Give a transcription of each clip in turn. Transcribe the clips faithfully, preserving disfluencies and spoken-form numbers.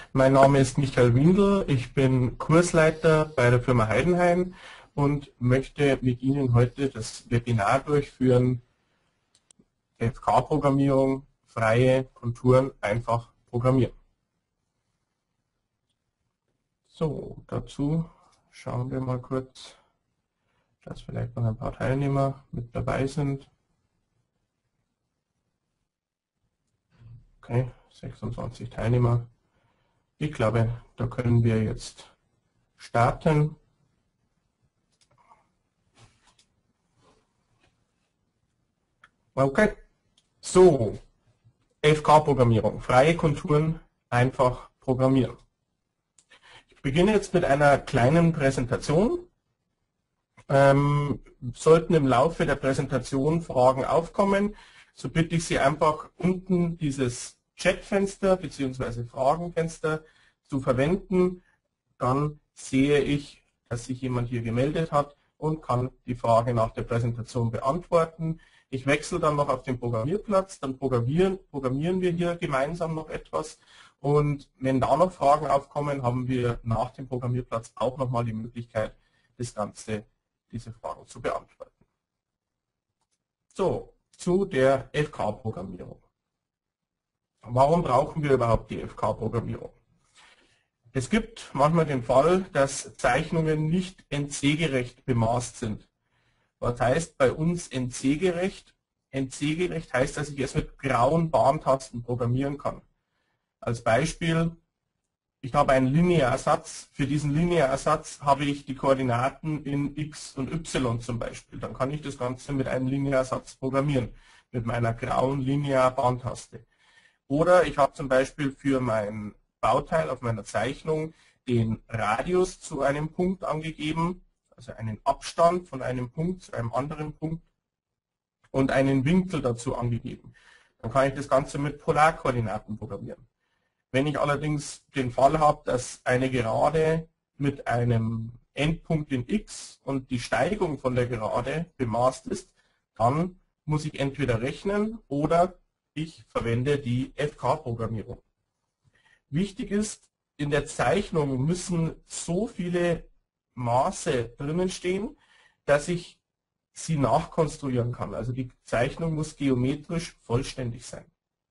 Mein Name ist Michael Windel, ich bin Kursleiter bei der Firma Heidenhain und möchte mit Ihnen heute das Webinar durchführen, F K-Programmierung, freie Konturen einfach programmieren. So, dazu schauen wir mal kurz, dass vielleicht noch ein paar Teilnehmer mit dabei sind. Okay, sechsundzwanzig Teilnehmer. Ich glaube, da können wir jetzt starten. Okay, so, F K-Programmierung, freie Konturen einfach programmieren. Ich beginne jetzt mit einer kleinen Präsentation. Ähm, sollten im Laufe der Präsentation Fragen aufkommen, so bitte ich Sie einfach unten dieses Chatfenster bzw. Fragenfenster zu verwenden. Dann sehe ich, dass sich jemand hier gemeldet hat und kann die Frage nach der Präsentation beantworten. Ich wechsle dann noch auf den Programmierplatz, dann programmieren, programmieren wir hier gemeinsam noch etwas. Und wenn da noch Fragen aufkommen, haben wir nach dem Programmierplatz auch nochmal die Möglichkeit, das Ganze, diese Fragen zu beantworten. So, zu der F K-Programmierung. Warum brauchen wir überhaupt die F K-Programmierung? Es gibt manchmal den Fall, dass Zeichnungen nicht N C-gerecht bemaßt sind. Was heißt bei uns N C-gerecht? N C-gerecht heißt, dass ich es mit grauen Bahntasten programmieren kann. Als Beispiel, ich habe einen Linearsatz. Für diesen Linearsatz habe ich die Koordinaten in x und y zum Beispiel. Dann kann ich das Ganze mit einem Linearsatz programmieren, mit meiner grauen Linear-Bahntaste. Oder ich habe zum Beispiel für mein Bauteil auf meiner Zeichnung den Radius zu einem Punkt angegeben, also einen Abstand von einem Punkt zu einem anderen Punkt und einen Winkel dazu angegeben. Dann kann ich das Ganze mit Polarkoordinaten programmieren. Wenn ich allerdings den Fall habe, dass eine Gerade mit einem Endpunkt in x und die Steigung von der Gerade bemaßt ist, dann muss ich entweder rechnen oder ich verwende die F K-Programmierung. Wichtig ist, in der Zeichnung müssen so viele Maße drinnen stehen, dass ich sie nachkonstruieren kann. Also die Zeichnung muss geometrisch vollständig sein.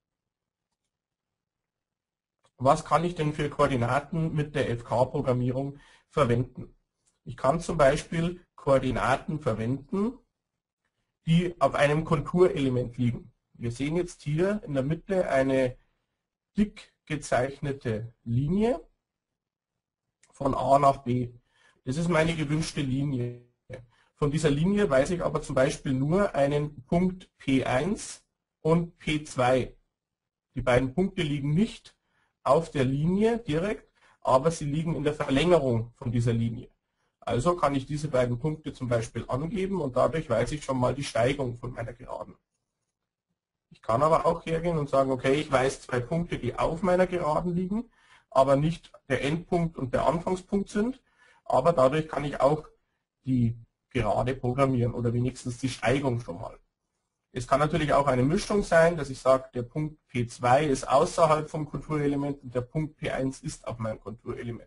Was kann ich denn für Koordinaten mit der F K-Programmierung verwenden? Ich kann zum Beispiel Koordinaten verwenden, die auf einem Konturelement liegen. Wir sehen jetzt hier in der Mitte eine dick gezeichnete Linie von A nach B. Das ist meine gewünschte Linie. Von dieser Linie weiß ich aber zum Beispiel nur einen Punkt P eins und P zwei. Die beiden Punkte liegen nicht auf der Linie direkt, aber sie liegen in der Verlängerung von dieser Linie. Also kann ich diese beiden Punkte zum Beispiel angeben und dadurch weiß ich schon mal die Steigung von meiner Geraden. Ich kann aber auch hergehen und sagen, okay, ich weiß zwei Punkte, die auf meiner Geraden liegen, aber nicht der Endpunkt und der Anfangspunkt sind, aber dadurch kann ich auch die Gerade programmieren oder wenigstens die Steigung schon mal. Es kann natürlich auch eine Mischung sein, dass ich sage, der Punkt P zwei ist außerhalb vom Konturelement und der Punkt P eins ist auf meinem Konturelement.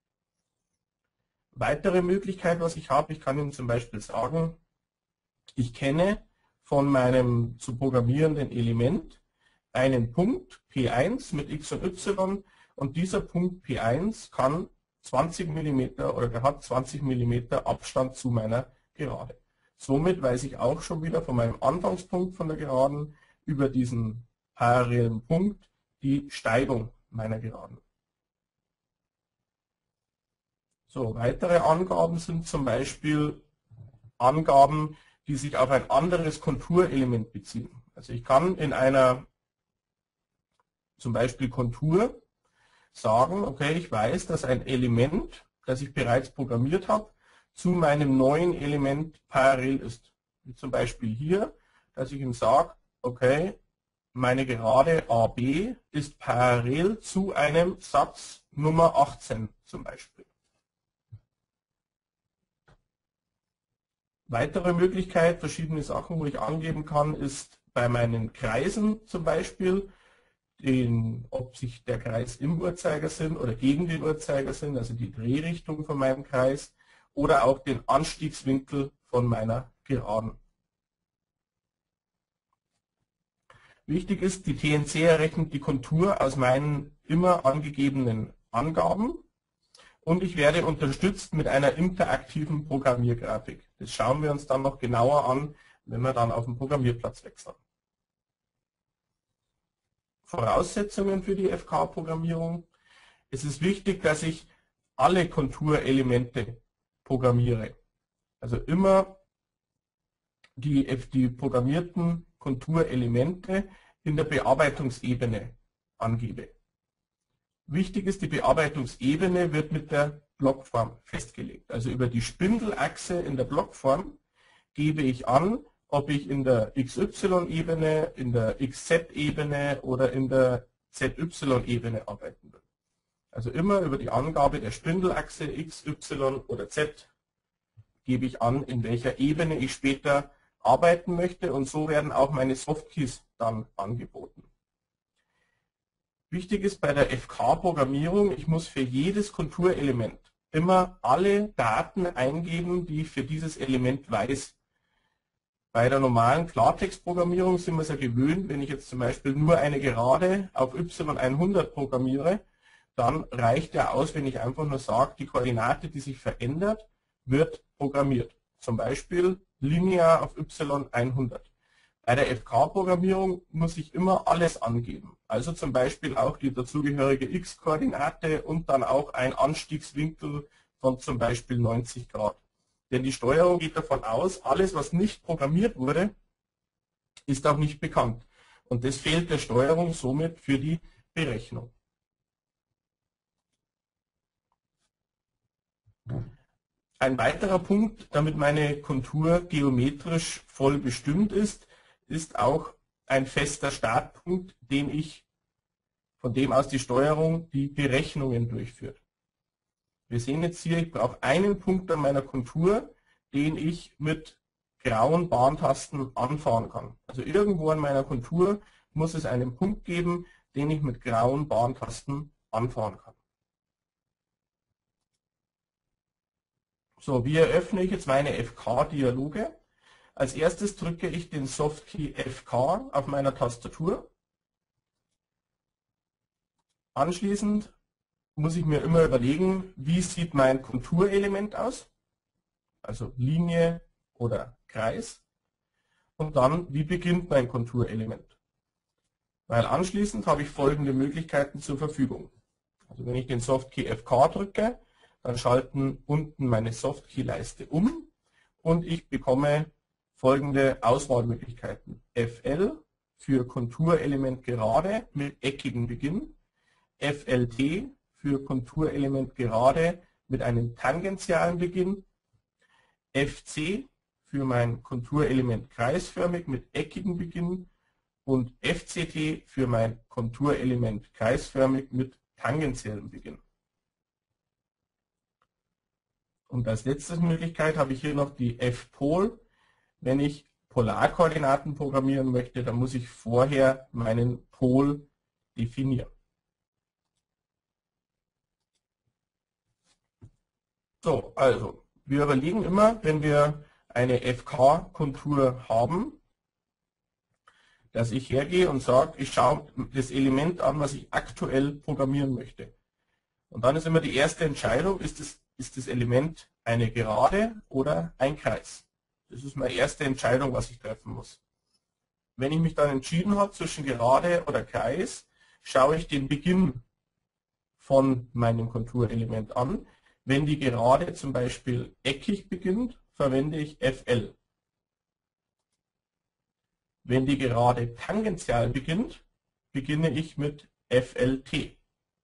Weitere Möglichkeit, was ich habe, ich kann Ihnen zum Beispiel sagen, ich kenne von meinem zu programmierenden Element einen Punkt P eins mit x und y und dieser Punkt P eins kann zwanzig Millimeter oder der hat zwanzig Millimeter Abstand zu meiner Gerade. Somit weiß ich auch schon wieder von meinem Anfangspunkt von der Geraden über diesen parallelen Punkt die Steigung meiner Geraden. So, weitere Angaben sind zum Beispiel Angaben, die sich auf ein anderes Konturelement beziehen. Also ich kann in einer zum Beispiel Kontur sagen, okay, ich weiß, dass ein Element, das ich bereits programmiert habe, zu meinem neuen Element parallel ist. Wie zum Beispiel hier, dass ich ihm sage, okay, meine Gerade A B ist parallel zu einem Satz Nummer achtzehn zum Beispiel. Weitere Möglichkeit, verschiedene Sachen, wo ich angeben kann, ist bei meinen Kreisen zum Beispiel. den, ob sich der Kreis im Uhrzeigersinn oder gegen den Uhrzeigersinn, also die Drehrichtung von meinem Kreis, oder auch den Anstiegswinkel von meiner Geraden. Wichtig ist, die T N C errechnet die Kontur aus meinen immer angegebenen Angaben und ich werde unterstützt mit einer interaktiven Programmiergrafik. Das schauen wir uns dann noch genauer an, wenn wir dann auf den Programmierplatz wechseln. Voraussetzungen für die F K-Programmierung. Es ist wichtig, dass ich alle Konturelemente programmiere. Also immer die, die programmierten Konturelemente in der Bearbeitungsebene angebe. Wichtig ist, die Bearbeitungsebene wird mit der Blockform festgelegt. Also über die Spindelachse in der Blockform gebe ich an, ob ich in der X Y-Ebene, in der X Z-Ebene oder in der Z Y-Ebene arbeiten will. Also immer über die Angabe der Spindelachse X, Y oder Z gebe ich an, in welcher Ebene ich später arbeiten möchte, und so werden auch meine Softkeys dann angeboten. Wichtig ist bei der F K-Programmierung, ich muss für jedes Konturelement immer alle Daten eingeben, die ich für dieses Element weiß. Bei der normalen Klartextprogrammierung sind wir es ja gewöhnt, wenn ich jetzt zum Beispiel nur eine Gerade auf Y hundert programmiere, dann reicht ja aus, wenn ich einfach nur sage, die Koordinate, die sich verändert, wird programmiert. Zum Beispiel linear auf Y hundert. Bei der F K-Programmierung muss ich immer alles angeben. Also zum Beispiel auch die dazugehörige X-Koordinate und dann auch ein Anstiegswinkel von zum Beispiel neunzig Grad. Denn die Steuerung geht davon aus, alles, was nicht programmiert wurde, ist auch nicht bekannt. Und das fehlt der Steuerung somit für die Berechnung. Ein weiterer Punkt, damit meine Kontur geometrisch voll bestimmt ist, ist auch ein fester Startpunkt, den ich, von dem aus die Steuerung die Berechnungen durchführt. Wir sehen jetzt hier, ich brauche einen Punkt an meiner Kontur, den ich mit grauen Bahntasten anfahren kann. Also irgendwo an meiner Kontur muss es einen Punkt geben, den ich mit grauen Bahntasten anfahren kann. So, wie eröffne ich jetzt meine F K-Dialoge? Als erstes drücke ich den Softkey F K auf meiner Tastatur. Anschließend muss ich mir immer überlegen, wie sieht mein Konturelement aus, also Linie oder Kreis, und dann, wie beginnt mein Konturelement. Weil anschließend habe ich folgende Möglichkeiten zur Verfügung. Also wenn ich den Softkey F K drücke, dann schalten unten meine Softkey-Leiste um und ich bekomme folgende Auswahlmöglichkeiten. F L für Konturelement gerade mit eckigem Beginn, F L T für Konturelement gerade mit einem tangentialen Beginn, F C für mein Konturelement kreisförmig mit eckigem Beginn und F C T für mein Konturelement kreisförmig mit tangentiellem Beginn. Und als letzte Möglichkeit habe ich hier noch die F-Pol. Wenn ich Polarkoordinaten programmieren möchte, dann muss ich vorher meinen Pol definieren. So, also, wir überlegen immer, wenn wir eine F K-Kontur haben, dass ich hergehe und sage, ich schaue das Element an, was ich aktuell programmieren möchte. Und dann ist immer die erste Entscheidung, ist das, ist das Element eine Gerade oder ein Kreis. Das ist meine erste Entscheidung, was ich treffen muss. Wenn ich mich dann entschieden habe zwischen Gerade oder Kreis, schaue ich den Beginn von meinem Konturelement an. Wenn die Gerade zum Beispiel eckig beginnt, verwende ich F L. Wenn die Gerade tangential beginnt, beginne ich mit F L T.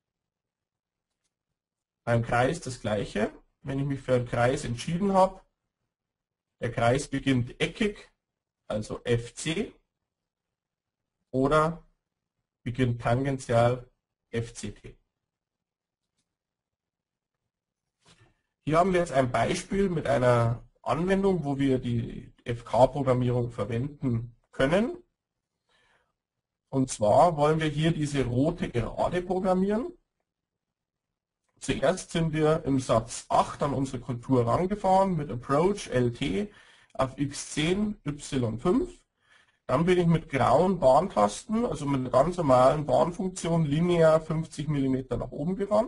Beim Kreis das gleiche. Wenn ich mich für einen Kreis entschieden habe, der Kreis beginnt eckig, also F C, oder beginnt tangential F C T. Hier haben wir jetzt ein Beispiel mit einer Anwendung, wo wir die F K-Programmierung verwenden können. Und zwar wollen wir hier diese rote Gerade programmieren. Zuerst sind wir im Satz acht an unsere Kontur rangefahren mit Approach L T auf x zehn, y fünf. Dann bin ich mit grauen Bahntasten, also mit einer ganz normalen Bahnfunktion, linear fünfzig Millimeter nach oben gefahren.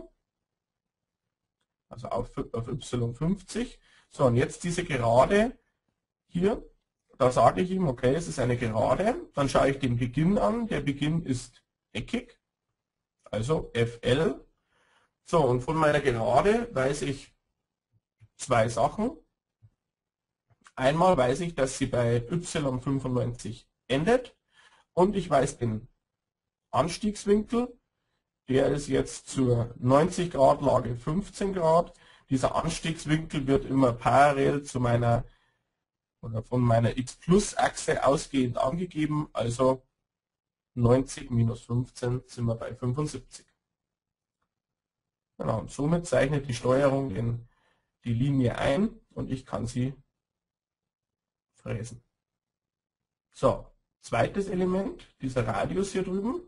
Also auf, auf y fünfzig. So, und jetzt diese Gerade hier. Da sage ich ihm, okay, es ist eine Gerade. Dann schaue ich den Beginn an. Der Beginn ist eckig, also F L. So, und von meiner Gerade weiß ich zwei Sachen. Einmal weiß ich, dass sie bei y fünfundneunzig endet. Und ich weiß den Anstiegswinkel. Der ist jetzt zur neunzig Grad Lage fünfzehn Grad. Dieser Anstiegswinkel wird immer parallel zu meiner oder von meiner X-Plus-Achse ausgehend angegeben, also neunzig minus fünfzehn sind wir bei fünfundsiebzig. Genau, und somit zeichnet die Steuerung in die Linie ein und ich kann sie fräsen. So, zweites Element, dieser Radius hier drüben.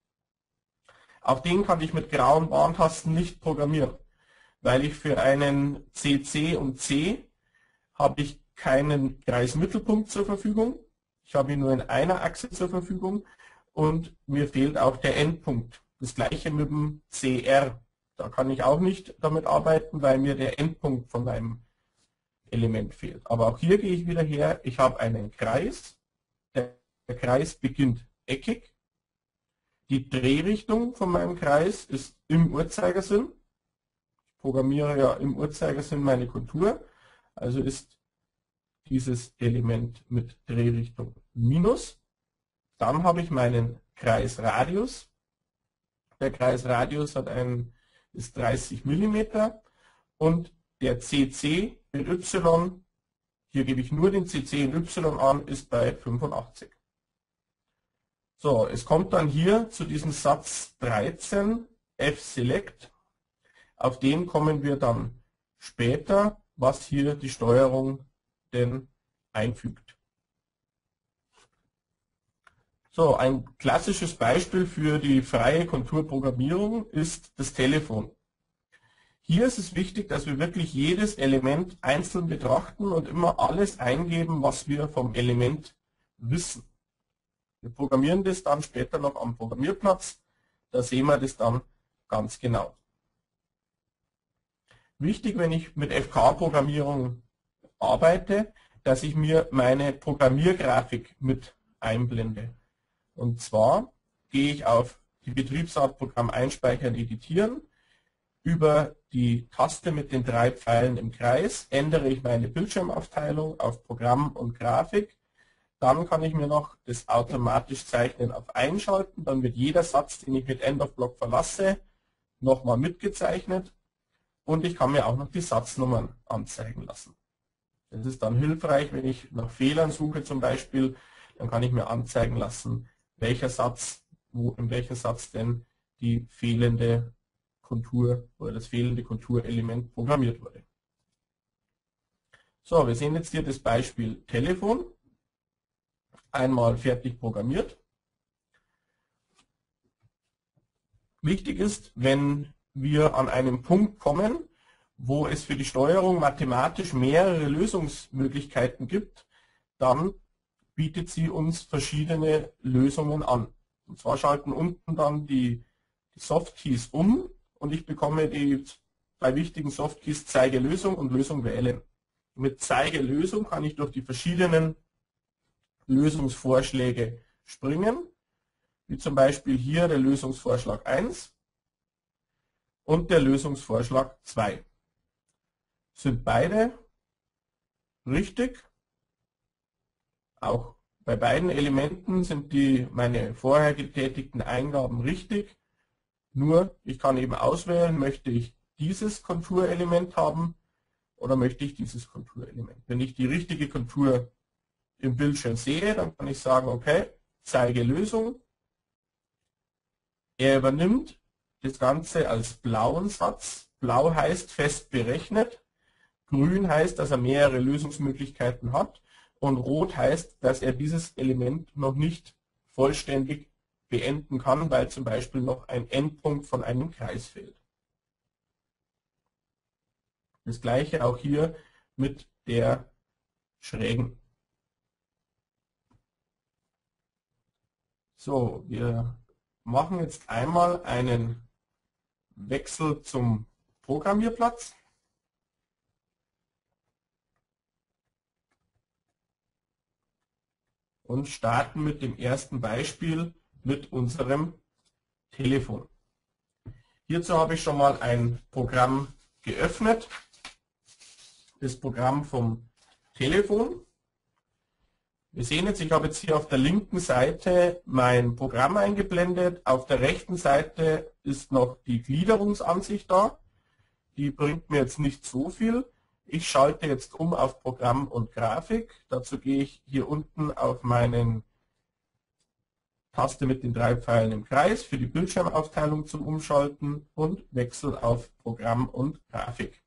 Auch den kann ich mit grauen Bahntasten nicht programmieren, weil ich für einen C C und C habe ich keinen Kreismittelpunkt zur Verfügung. Ich habe ihn nur in einer Achse zur Verfügung und mir fehlt auch der Endpunkt. Das gleiche mit dem C R. Da kann ich auch nicht damit arbeiten, weil mir der Endpunkt von meinem Element fehlt. Aber auch hier gehe ich wieder her. Ich habe einen Kreis. Der Kreis beginnt eckig. Die Drehrichtung von meinem Kreis ist im Uhrzeigersinn. Ich programmiere ja im Uhrzeigersinn meine Kontur. Also ist dieses Element mit Drehrichtung minus. Dann habe ich meinen Kreisradius. Der Kreisradius hat einen, ist dreißig Millimeter und der C C mit Y, hier gebe ich nur den C C in Y an, ist bei fünfundachtzig. So, es kommt dann hier zu diesem Satz dreizehn, F-Select. Auf den kommen wir dann später, was hier die Steuerung denn einfügt. So, ein klassisches Beispiel für die freie Konturprogrammierung ist das Telefon. Hier ist es wichtig, dass wir wirklich jedes Element einzeln betrachten und immer alles eingeben, was wir vom Element wissen. Wir programmieren das dann später noch am Programmierplatz, da sehen wir das dann ganz genau. Wichtig, wenn ich mit F K-Programmierung arbeite, dass ich mir meine Programmiergrafik mit einblende. Und zwar gehe ich auf die Betriebsart Programm einspeichern, editieren. Über die Taste mit den drei Pfeilen im Kreis ändere ich meine Bildschirmaufteilung auf Programm und Grafik. Dann kann ich mir noch das automatisch Zeichnen auf Einschalten. Dann wird jeder Satz, den ich mit End of Block verlasse, nochmal mitgezeichnet. Und ich kann mir auch noch die Satznummern anzeigen lassen. Das ist dann hilfreich, wenn ich nach Fehlern suche zum Beispiel, dann kann ich mir anzeigen lassen, welcher Satz, wo in welchem Satz denn die fehlende Kontur oder das fehlende Konturelement programmiert wurde. So, wir sehen jetzt hier das Beispiel Telefon. Einmal fertig programmiert. Wichtig ist, wenn wir an einen Punkt kommen, wo es für die Steuerung mathematisch mehrere Lösungsmöglichkeiten gibt, dann bietet sie uns verschiedene Lösungen an. Und zwar schalten unten dann die, die Softkeys um und ich bekomme die zwei wichtigen Softkeys Zeige Lösung und Lösung wählen. Mit Zeige Lösung kann ich durch die verschiedenen Lösungsvorschläge springen, wie zum Beispiel hier der Lösungsvorschlag eins und der Lösungsvorschlag zwei. Sind beide richtig. Auch bei beiden Elementen sind die meine vorher getätigten Eingaben richtig. Nur ich kann eben auswählen, möchte ich dieses Konturelement haben oder möchte ich dieses Konturelement. Wenn ich die richtige Kontur im Bildschirm sehe, dann kann ich sagen, okay, zeige Lösung. Er übernimmt das Ganze als blauen Satz. Blau heißt fest berechnet. Grün heißt, dass er mehrere Lösungsmöglichkeiten hat. Und rot heißt, dass er dieses Element noch nicht vollständig beenden kann, weil zum Beispiel noch ein Endpunkt von einem Kreis fehlt. Das gleiche auch hier mit der schrägen. So, wir machen jetzt einmal einen Wechsel zum Programmierplatz. Und starten mit dem ersten Beispiel mit unserem Telefon. Hierzu habe ich schon mal ein Programm geöffnet. Das Programm vom Telefon. Wir sehen jetzt, ich habe jetzt hier auf der linken Seite mein Programm eingeblendet. Auf der rechten Seite ist noch die Gliederungsansicht da. Die bringt mir jetzt nicht so viel. Ich schalte jetzt um auf Programm und Grafik. Dazu gehe ich hier unten auf meine Taste mit den drei Pfeilen im Kreis für die Bildschirmaufteilung zum Umschalten und wechsle auf Programm und Grafik.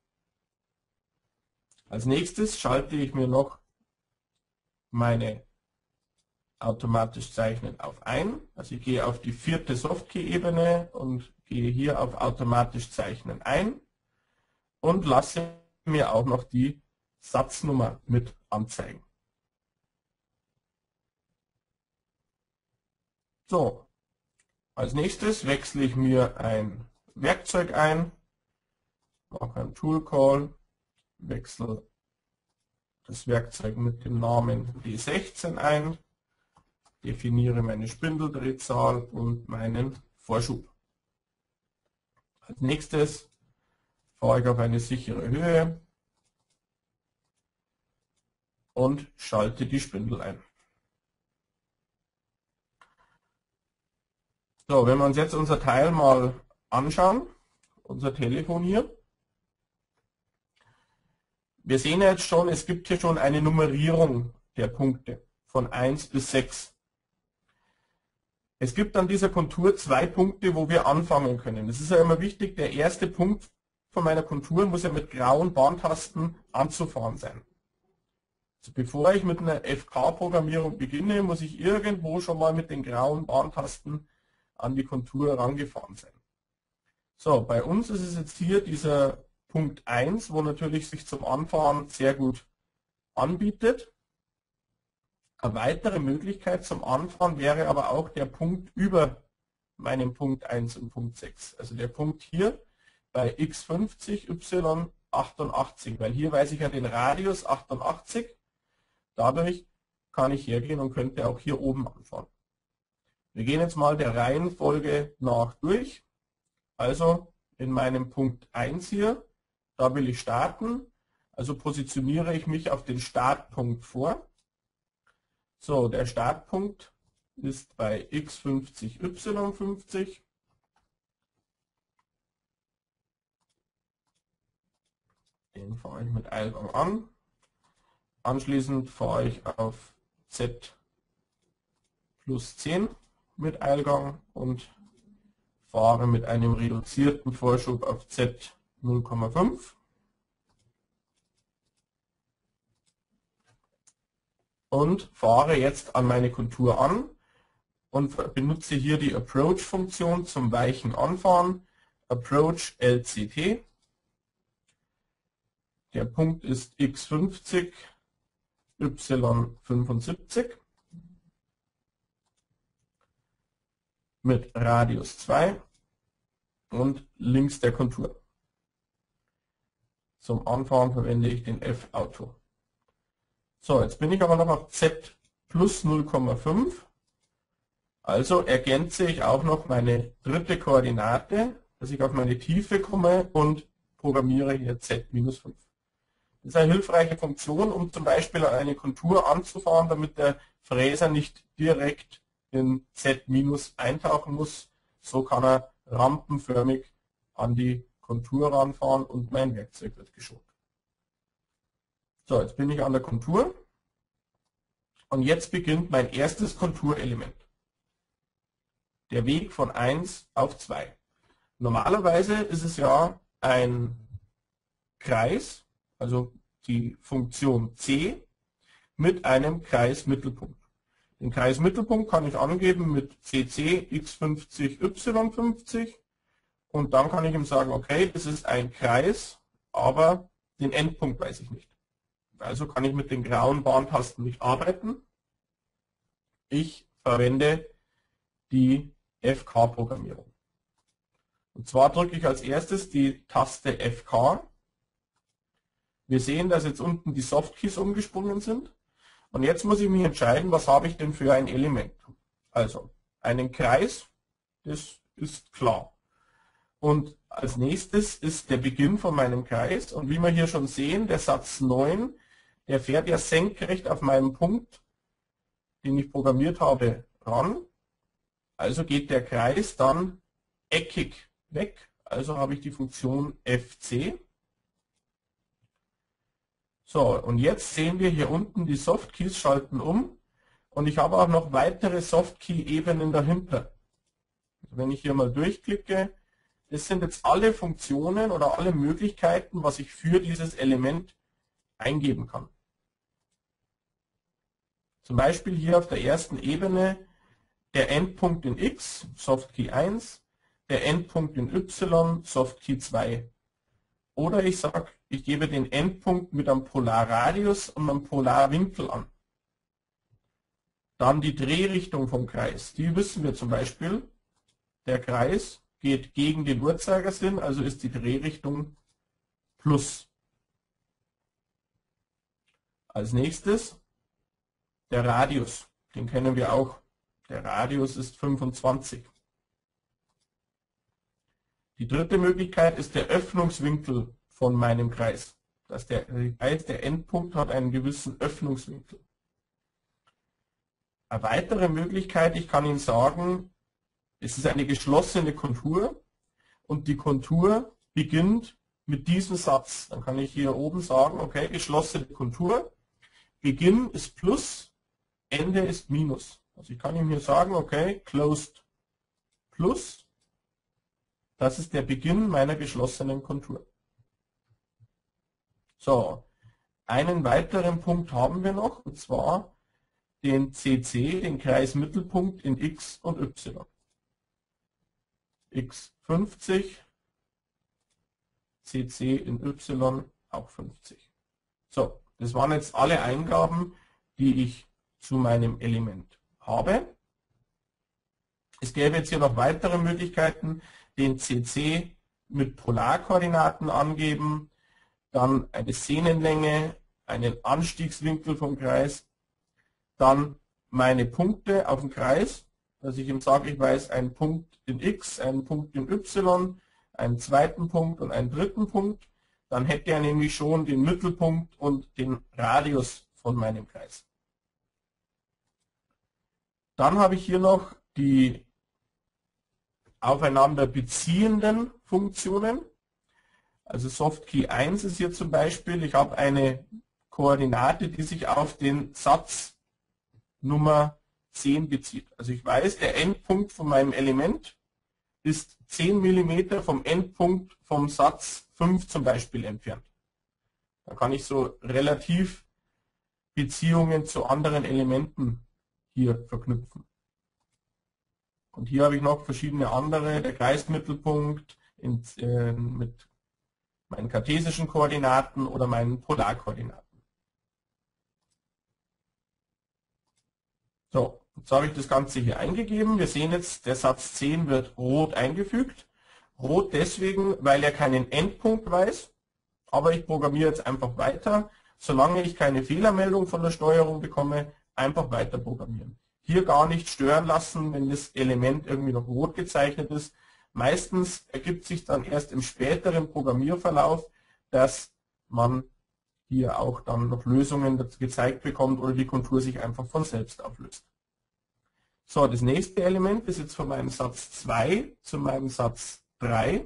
Als nächstes schalte ich mir noch meine automatisch Zeichnen auf ein. Also ich gehe auf die vierte Softkey-Ebene und gehe hier auf automatisch Zeichnen ein und lasse mir auch noch die Satznummer mit anzeigen. So, als nächstes wechsle ich mir ein Werkzeug ein, mache einen Tool Call, wechsle das Werkzeug mit dem Namen D sechzehn ein, definiere meine Spindeldrehzahl und meinen Vorschub. Als nächstes fahre ich auf eine sichere Höhe und schalte die Spindel ein. So, wenn wir uns jetzt unser Teil mal anschauen, unser Telefon hier. Wir sehen jetzt schon, es gibt hier schon eine Nummerierung der Punkte von eins bis sechs. Es gibt an dieser Kontur zwei Punkte, wo wir anfangen können. Es ist ja immer wichtig, der erste Punkt von meiner Kontur muss ja mit grauen Bahntasten anzufahren sein. Also bevor ich mit einer F K-Programmierung beginne, muss ich irgendwo schon mal mit den grauen Bahntasten an die Kontur herangefahren sein. So, bei uns ist es jetzt hier dieser Punkt eins, wo natürlich sich zum Anfahren sehr gut anbietet. Eine weitere Möglichkeit zum Anfahren wäre aber auch der Punkt über meinem Punkt eins und Punkt sechs. Also der Punkt hier bei x fünfzig, y achtundachtzig, weil hier weiß ich ja den Radius achtundachtzig. Dadurch kann ich hergehen und könnte auch hier oben anfahren. Wir gehen jetzt mal der Reihenfolge nach durch. Also in meinem Punkt eins hier, da will ich starten. Also positioniere ich mich auf den Startpunkt vor. So, der Startpunkt ist bei x fünfzig, y fünfzig. Den fahre ich mit Eilgang an. Anschließend fahre ich auf z plus zehn mit Eilgang und fahre mit einem reduzierten Vorschub auf z null Komma fünf. Und fahre jetzt an meine Kontur an und benutze hier die Approach-Funktion zum weichen Anfahren. Approach L C T. Der Punkt ist x fünfzig, y fünfundsiebzig mit Radius zwei und links der Kontur. Zum Anfahren verwende ich den F-Auto. So, jetzt bin ich aber noch auf z plus null Komma fünf. Also ergänze ich auch noch meine dritte Koordinate, dass ich auf meine Tiefe komme und programmiere hier z minus fünf. Das ist eine hilfreiche Funktion, um zum Beispiel eine Kontur anzufahren, damit der Fräser nicht direkt in z minus eintauchen muss. So kann er rampenförmig an die Kontur ranfahren und mein Werkzeug wird geschont. So, jetzt bin ich an der Kontur und jetzt beginnt mein erstes Konturelement. Der Weg von eins auf zwei. Normalerweise ist es ja ein Kreis, also die Funktion c, mit einem Kreismittelpunkt. Den Kreismittelpunkt kann ich angeben mit C C x fünfzig y fünfzig und dann kann ich ihm sagen, okay, das ist ein Kreis, aber den Endpunkt weiß ich nicht. Also kann ich mit den grauen Warntasten nicht arbeiten. Ich verwende die F K-Programmierung. Und zwar drücke ich als erstes die Taste F K. Wir sehen, dass jetzt unten die Softkeys umgesprungen sind. Und jetzt muss ich mich entscheiden, was habe ich denn für ein Element. Also einen Kreis, das ist klar. Und als nächstes ist der Beginn von meinem Kreis. Und wie wir hier schon sehen, der Satz neun, der fährt ja senkrecht auf meinen Punkt, den ich programmiert habe, ran. Also geht der Kreis dann eckig weg. Also habe ich die Funktion F C. So, und jetzt sehen wir hier unten, die Softkeys schalten um. Und ich habe auch noch weitere Softkey-Ebenen dahinter. Also wenn ich hier mal durchklicke, das sind jetzt alle Funktionen oder alle Möglichkeiten, was ich für dieses Element eingeben kann. Zum Beispiel hier auf der ersten Ebene der Endpunkt in X, Softkey eins, der Endpunkt in Y, Softkey zwei. Oder ich sage, ich gebe den Endpunkt mit einem Polarradius und einem Polarwinkel an. Dann die Drehrichtung vom Kreis. Die wissen wir zum Beispiel. Der Kreis geht gegen den Uhrzeigersinn, also ist die Drehrichtung plus. Als nächstes der Radius. Den kennen wir auch. Der Radius ist fünfundzwanzig. Die dritte Möglichkeit ist der Öffnungswinkel von meinem Kreis. Dass der Kreis, der Endpunkt, hat einen gewissen Öffnungswinkel. Eine weitere Möglichkeit, ich kann Ihnen sagen, es ist eine geschlossene Kontur und die Kontur beginnt mit diesem Satz. Dann kann ich hier oben sagen, okay, geschlossene Kontur, Beginn ist Plus, Ende ist Minus. Also ich kann ihm hier sagen, okay, closed Plus, das ist der Beginn meiner geschlossenen Kontur. So, einen weiteren Punkt haben wir noch, und zwar den C C, den Kreismittelpunkt in X und Y. X fünfzig, C C in Y auch fünfzig. So, das waren jetzt alle Eingaben, die ich zu meinem Element habe. Es gäbe jetzt hier noch weitere Möglichkeiten, den C C mit Polarkoordinaten angeben, dann eine Sehnenlänge, einen Anstiegswinkel vom Kreis, dann meine Punkte auf dem Kreis, dass ich ihm sage, ich weiß einen Punkt in X, einen Punkt in Y, einen zweiten Punkt und einen dritten Punkt, dann hätte er nämlich schon den Mittelpunkt und den Radius von meinem Kreis. Dann habe ich hier noch die aufeinander beziehenden Funktionen. Also Softkey eins ist hier zum Beispiel, ich habe eine Koordinate, die sich auf den Satz Nummer zehn bezieht. Also ich weiß, der Endpunkt von meinem Element ist zehn Millimeter vom Endpunkt vom Satz fünf zum Beispiel entfernt. Da kann ich so relativ Beziehungen zu anderen Elementen hier verknüpfen. Und hier habe ich noch verschiedene andere, der Kreismittelpunkt in, äh, mit meinen kartesischen Koordinaten oder meinen Polarkoordinaten. So, jetzt habe ich das Ganze hier eingegeben. Wir sehen jetzt, der Satz zehn wird rot eingefügt. Rot deswegen, weil er keinen Endpunkt weiß, aber ich programmiere jetzt einfach weiter. Solange ich keine Fehlermeldung von der Steuerung bekomme, einfach weiter programmieren. Hier gar nicht stören lassen, wenn das Element irgendwie noch rot gezeichnet ist. Meistens ergibt sich dann erst im späteren Programmierverlauf, dass man hier auch dann noch Lösungen gezeigt bekommt oder die Kontur sich einfach von selbst auflöst. So, das nächste Element ist jetzt von meinem Satz zwei zu meinem Satz drei.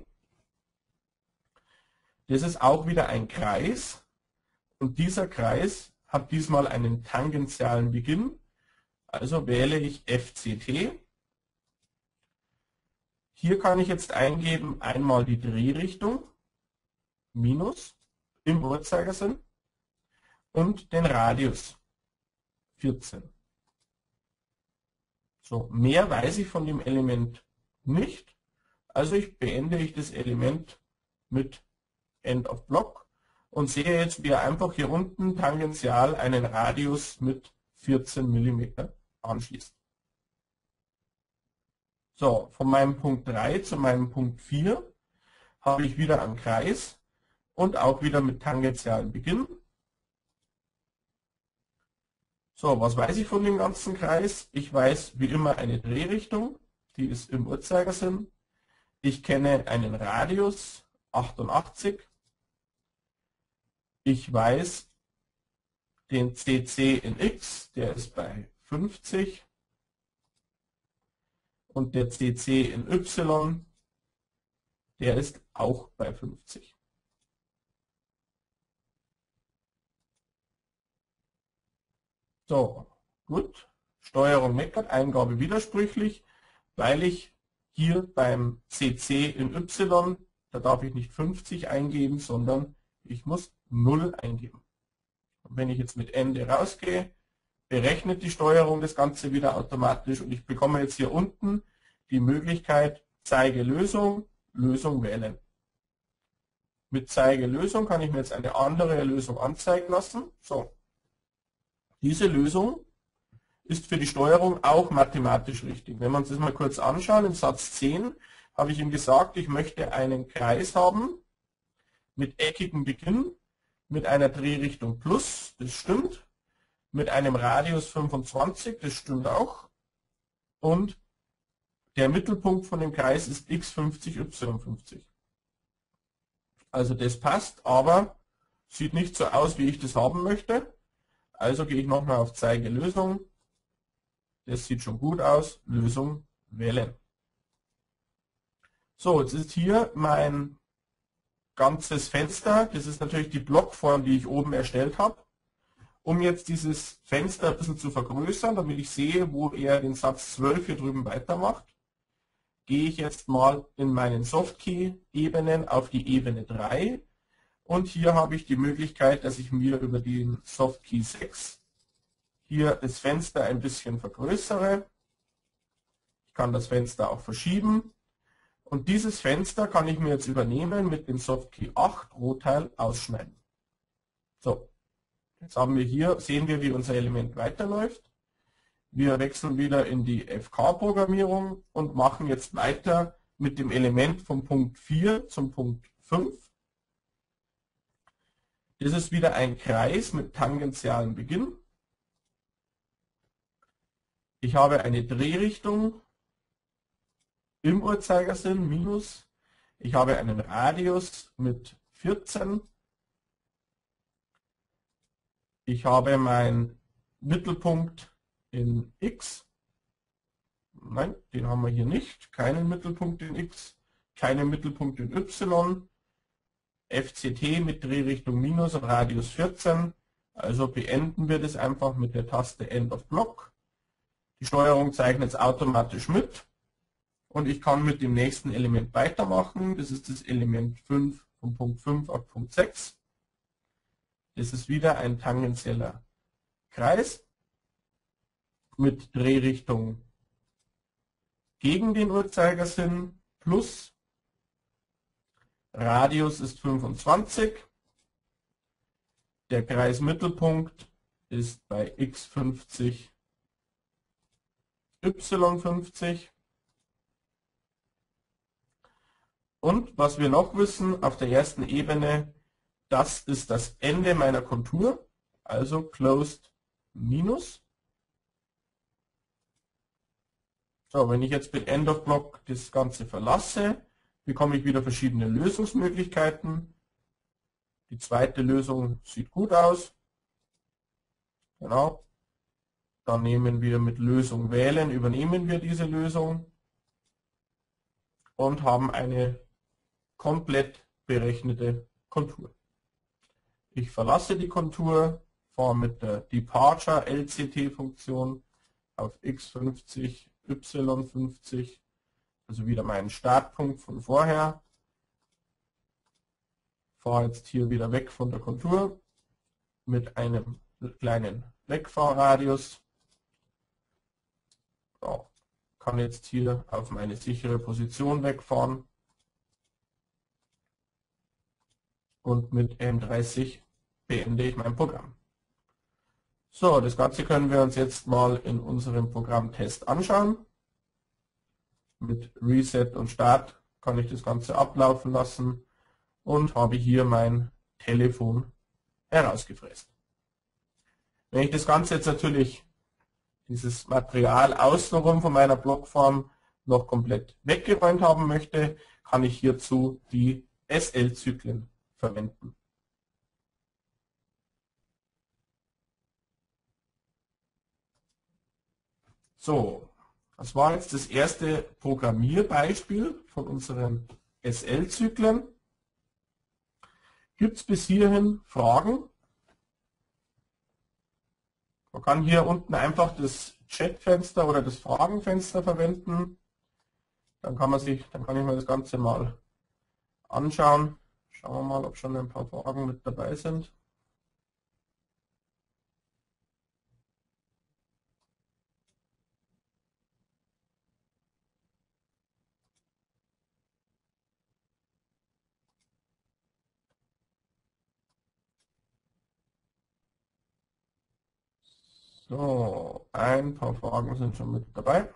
Das ist auch wieder ein Kreis und dieser Kreis hat diesmal einen tangentialen Beginn. Also wähle ich F C T. Hier kann ich jetzt eingeben einmal die Drehrichtung, Minus, im Uhrzeigersinn und den Radius, vierzehn. So, mehr weiß ich von dem Element nicht, also ich beende ich das Element mit End of Block und sehe jetzt, wie er einfach hier unten tangential einen Radius mit vierzehn Millimeter anschließt. So, von meinem Punkt drei zu meinem Punkt vier habe ich wieder einen Kreis und auch wieder mit tangentialen Beginn. So, was weiß ich von dem ganzen Kreis? Ich weiß wie immer eine Drehrichtung, die ist im Uhrzeigersinn. Ich kenne einen Radius, achtundachtzig. Ich weiß den C C in X, der ist bei fünfzig. Und der C C in Y, der ist auch bei fünfzig. So, gut. Steuerung meckert, Eingabe widersprüchlich, weil ich hier beim C C in Y, da darf ich nicht fünfzig eingeben, sondern ich muss null eingeben. Und wenn ich jetzt mit Ende rausgehe, berechnet die Steuerung das Ganze wieder automatisch und ich bekomme jetzt hier unten die Möglichkeit, zeige Lösung, Lösung wählen. Mit zeige Lösung kann ich mir jetzt eine andere Lösung anzeigen lassen. So. Diese Lösung ist für die Steuerung auch mathematisch richtig. Wenn wir uns das mal kurz anschauen, im Satz zehn habe ich ihm gesagt, ich möchte einen Kreis haben mit eckigem Beginn, mit einer Drehrichtung plus, das stimmt, mit einem Radius fünfundzwanzig, das stimmt auch, und der Mittelpunkt von dem Kreis ist x fünfzig, y fünfzig. Also das passt, aber sieht nicht so aus, wie ich das haben möchte. Also gehe ich nochmal auf Zeige Lösung. Das sieht schon gut aus. Lösung wählen. So, jetzt ist hier mein ganzes Fenster. Das ist natürlich die Blockform, die ich oben erstellt habe. Um jetzt dieses Fenster ein bisschen zu vergrößern, damit ich sehe, wo er den Satz zwölf hier drüben weitermacht, gehe ich jetzt mal in meinen Softkey-Ebenen auf die Ebene drei. Und hier habe ich die Möglichkeit, dass ich mir über den Softkey sechs hier das Fenster ein bisschen vergrößere. Ich kann das Fenster auch verschieben. Und dieses Fenster kann ich mir jetzt übernehmen mit dem Softkey acht Rohteil ausschneiden. So, jetzt haben wir hier, sehen wir, wie unser Element weiterläuft. Wir wechseln wieder in die F K-Programmierung und machen jetzt weiter mit dem Element vom Punkt vier zum Punkt fünf. Das ist wieder ein Kreis mit tangentialem Beginn. Ich habe eine Drehrichtung im Uhrzeigersinn, minus. Ich habe einen Radius mit vierzehn. Ich habe meinen Mittelpunkt in X. Nein, den haben wir hier nicht. Keinen Mittelpunkt in X, keinen Mittelpunkt in Y. F C T mit Drehrichtung minus und Radius vierzehn. Also beenden wir das einfach mit der Taste End of Block. Die Steuerung zeichnet es automatisch mit. Und ich kann mit dem nächsten Element weitermachen. Das ist das Element fünf von Punkt fünf auf Punkt sechs. Das ist wieder ein tangentieller Kreis mit Drehrichtung gegen den Uhrzeigersinn plus Radius ist fünfundzwanzig. Der Kreismittelpunkt ist bei x fünfzig, y fünfzig. Und was wir noch wissen, auf der ersten Ebene, das ist das Ende meiner Kontur, also closed minus. So, wenn ich jetzt mit End of Block das Ganze verlasse, bekomme ich wieder verschiedene Lösungsmöglichkeiten. Die zweite Lösung sieht gut aus. Genau. Dann nehmen wir mit Lösung wählen, übernehmen wir diese Lösung und haben eine komplett berechnete Kontur. Ich verlasse die Kontur, fahre mit der Departure L C T-Funktion auf x fünfzig, y fünfzig, also wieder meinen Startpunkt von vorher. Fahre jetzt hier wieder weg von der Kontur mit einem kleinen Wegfahrradius. So, kann jetzt hier auf meine sichere Position wegfahren und mit M dreißig beende ich mein Programm. So, das Ganze können wir uns jetzt mal in unserem Programmtest anschauen. Mit Reset und Start kann ich das Ganze ablaufen lassen und habe hier mein Telefon herausgefräst. Wenn ich das Ganze jetzt natürlich, dieses Material außenrum von meiner Blockform noch komplett weggeräumt haben möchte, kann ich hierzu die S L-Zyklen verwenden. So, das war jetzt das erste Programmierbeispiel von unseren S L-Zyklen. Gibt es bis hierhin Fragen? Man kann hier unten einfach das Chatfenster oder das Fragenfenster verwenden. Dann kann man sich, dann kann ich mir das Ganze mal anschauen. Schauen wir mal, ob schon ein paar Fragen mit dabei sind. So, ein paar Fragen sind schon mit dabei.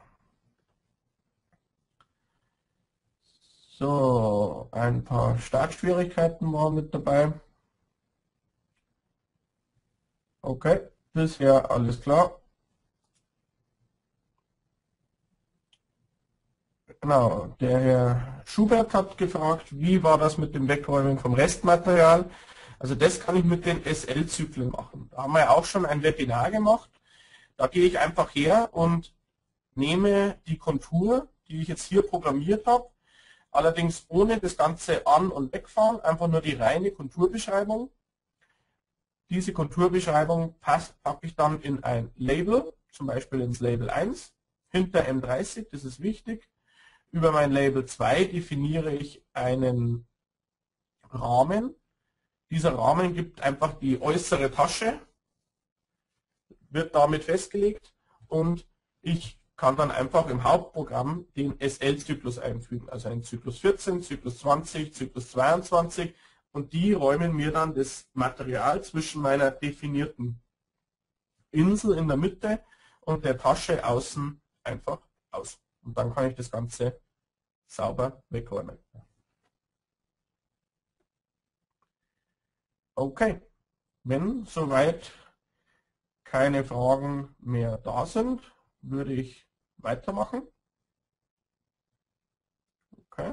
So, ein paar Startschwierigkeiten waren mit dabei. Okay, bisher alles klar. Genau, der Herr Schubert hat gefragt, wie war das mit dem Wegräumen vom Restmaterial? Also das kann ich mit den S L-Zyklen machen. Da haben wir ja auch schon ein Webinar gemacht. Da gehe ich einfach her und nehme die Kontur, die ich jetzt hier programmiert habe, allerdings ohne das Ganze an- und wegfahren, einfach nur die reine Konturbeschreibung. Diese Konturbeschreibung passt, packe ich dann in ein Label, zum Beispiel ins Label eins, hinter M dreißig, das ist wichtig. Über mein Label zwei definiere ich einen Rahmen. Dieser Rahmen gibt einfach die äußere Tasche, wird damit festgelegt und ich kann dann einfach im Hauptprogramm den S L-Zyklus einfügen, also einen Zyklus vierzehn, Zyklus zwanzig, Zyklus zweiundzwanzig und die räumen mir dann das Material zwischen meiner definierten Insel in der Mitte und der Tasche außen einfach aus. Und dann kann ich das Ganze sauber wegräumen. Okay, wenn soweit keine Fragen mehr da sind, würde ich weitermachen. Okay.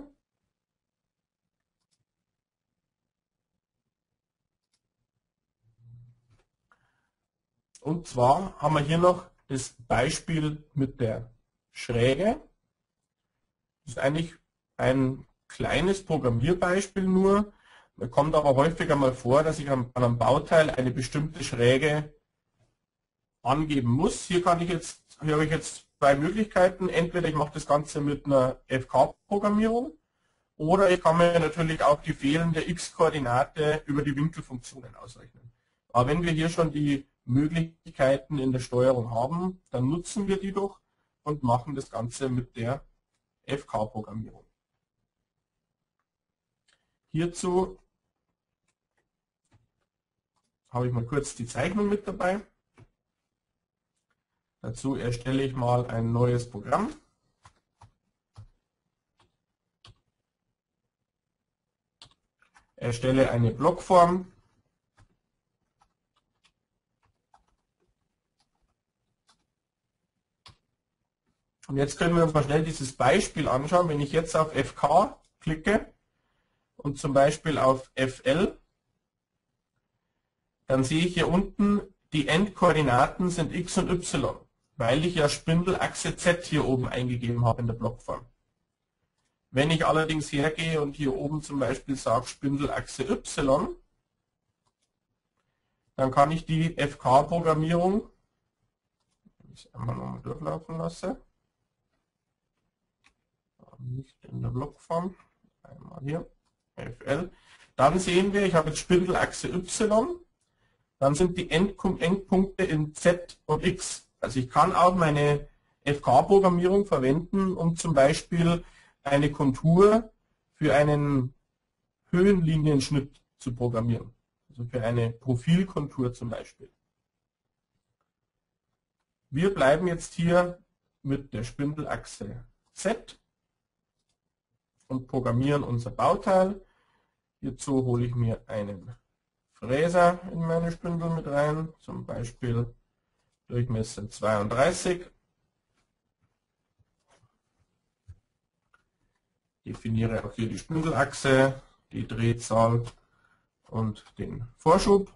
Und zwar haben wir hier noch das Beispiel mit der Schräge. Das ist eigentlich ein kleines Programmierbeispiel nur. Es kommt aber häufiger mal vor, dass ich an einem Bauteil eine bestimmte Schräge angeben muss. Hier kann ich jetzt, hier habe ich jetzt zwei Möglichkeiten. Entweder ich mache das Ganze mit einer F K-Programmierung oder ich kann mir natürlich auch die fehlende x-Koordinate über die Winkelfunktionen ausrechnen. Aber wenn wir hier schon die Möglichkeiten in der Steuerung haben, dann nutzen wir die doch und machen das Ganze mit der F K-Programmierung. Hierzu habe ich mal kurz die Zeichnung mit dabei. Dazu erstelle ich mal ein neues Programm. Erstelle eine Blockform. Und jetzt können wir uns mal schnell dieses Beispiel anschauen. Wenn ich jetzt auf F K klicke und zum Beispiel auf F L, dann sehe ich hier unten, die Endkoordinaten sind x und y, weil ich ja Spindelachse Z hier oben eingegeben habe in der Blockform. Wenn ich allerdings hergehe und hier oben zum Beispiel sage Spindelachse Y, dann kann ich die F K-Programmierung, wenn ich es einmal nochmal durchlaufen lasse, nicht in der Blockform, einmal hier, F L, dann sehen wir, ich habe jetzt Spindelachse Y, dann sind die Endpunkte in Z und X. Also ich kann auch meine F K-Programmierung verwenden, um zum Beispiel eine Kontur für einen Höhenlinienschnitt zu programmieren. Also für eine Profilkontur zum Beispiel. Wir bleiben jetzt hier mit der Spindelachse Z und programmieren unser Bauteil. Hierzu hole ich mir einen Fräser in meine Spindel mit rein, zum Beispiel Durchmesser zweiunddreißig. Definiere auch hier die Spindelachse, die Drehzahl und den Vorschub.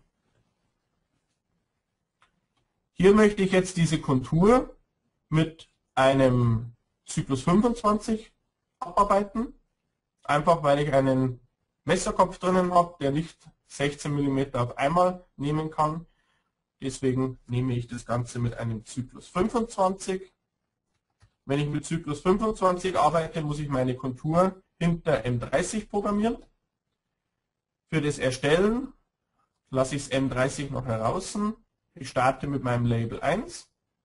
Hier möchte ich jetzt diese Kontur mit einem Zyklus fünfundzwanzig abarbeiten, einfach weil ich einen Messerkopf drinnen habe, der nicht sechzehn Millimeter auf einmal nehmen kann. Deswegen nehme ich das Ganze mit einem Zyklus fünfundzwanzig. Wenn ich mit Zyklus fünfundzwanzig arbeite, muss ich meine Kontur hinter M dreißig programmieren. Für das Erstellen lasse ich das M dreißig noch heraus. Ich starte mit meinem Label eins,